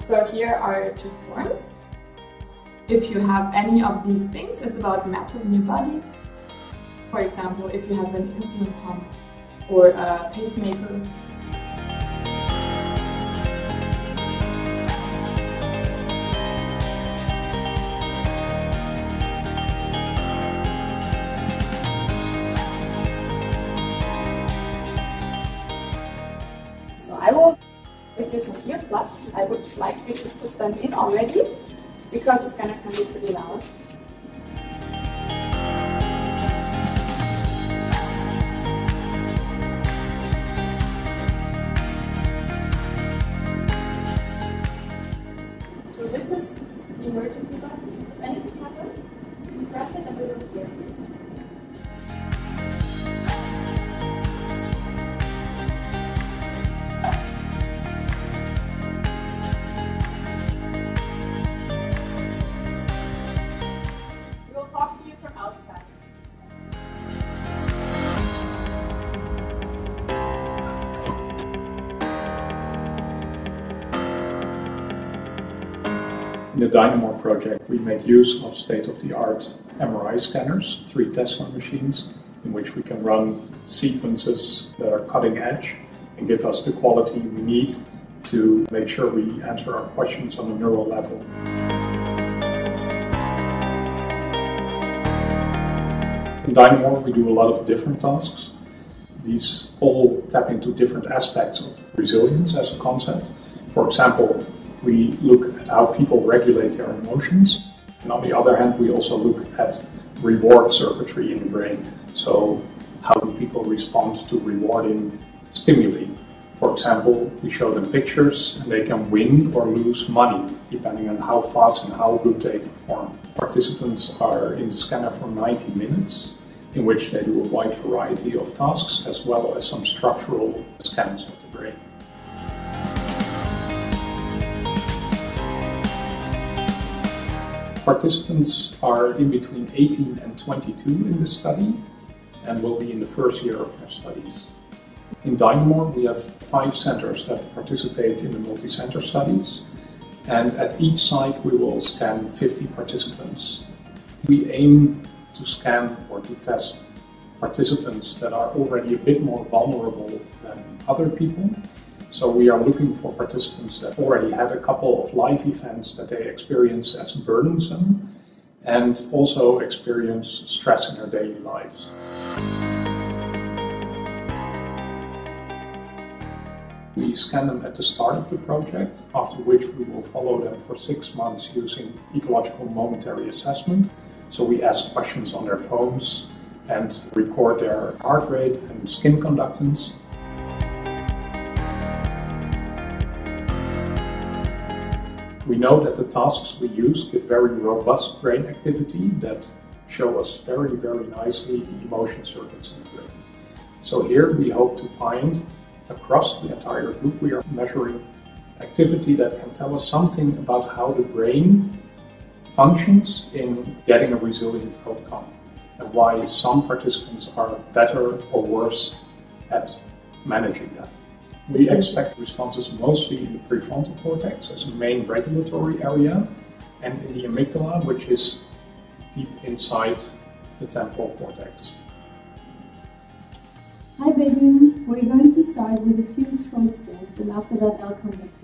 So here are two forms. If you have any of these things, it's about metal in your body. For example, if you have an insulin pump or a pacemaker. So I will, if this is here plugged, I would like you to put them in already, because it's gonna be pretty loud. So this is the emergency button. If anything happens, you press it and it will appear. Talk to you from outside. In the DynaMORE project, we make use of state-of-the-art MRI scanners, 3 Tesla machines, in which we can run sequences that are cutting edge and give us the quality we need to make sure we answer our questions on a neural level. In DynaMORE, we do a lot of different tasks. These all tap into different aspects of resilience as a concept. For example, we look at how people regulate their emotions. And on the other hand, we also look at reward circuitry in the brain. So how do people respond to rewarding stimuli? For example, we show them pictures and they can win or lose money, depending on how fast and how good they perform. Participants are in the scanner for 90 minutes, in which they do a wide variety of tasks, as well as some structural scans of the brain. Participants are in between 18 and 22 in this study, and will be in the first year of their studies. In DynaMORE, we have 5 centers that participate in the multi-center studies, and at each site we will scan 50 participants. We aim to scan or to test participants that are already a bit more vulnerable than other people. So we are looking for participants that already had a couple of life events that they experience as burdensome and also experience stress in their daily lives. We scan them at the start of the project, after which we will follow them for 6 months using ecological momentary assessment. So we ask questions on their phones and record their heart rate and skin conductance. We know that the tasks we use give very robust brain activity that show us very, very nicely the emotion circuits in the brain. So here we hope to find, across the entire group, we are measuring activity that can tell us something about how the brain functions in getting a resilient outcome, and why some participants are better or worse at managing that. We expect responses mostly in the prefrontal cortex as a main regulatory area, and in the amygdala, which is deep inside the temporal cortex. Hi Begüm, we're going to start with a few throat scans, and after that I'll come back.